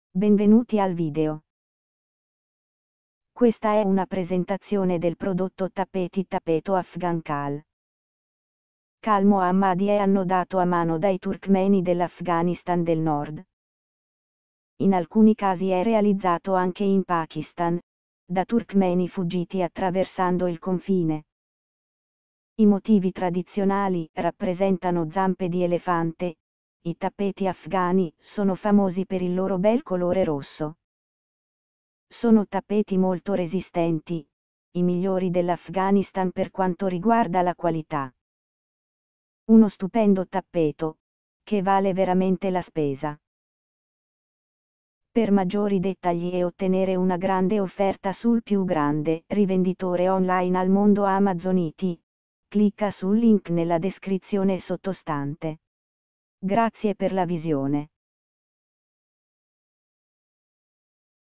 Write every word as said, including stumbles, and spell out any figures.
Benvenuti al video. Questa è una presentazione del prodotto tappeti tappeto Afghan Kal. Kal Mohammadi è annodato a mano dai turkmeni dell'Afghanistan del Nord. In alcuni casi è realizzato anche in Pakistan, da turkmeni fuggiti attraversando il confine. I motivi tradizionali rappresentano zampe di elefante. I tappeti afghani sono famosi per il loro bel colore rosso. Sono tappeti molto resistenti, i migliori dell'Afghanistan per quanto riguarda la qualità. Uno stupendo tappeto, che vale veramente la spesa. Per maggiori dettagli e ottenere una grande offerta sul più grande rivenditore online al mondo Amazon I T, clicca sul link nella descrizione sottostante. Grazie per la visione.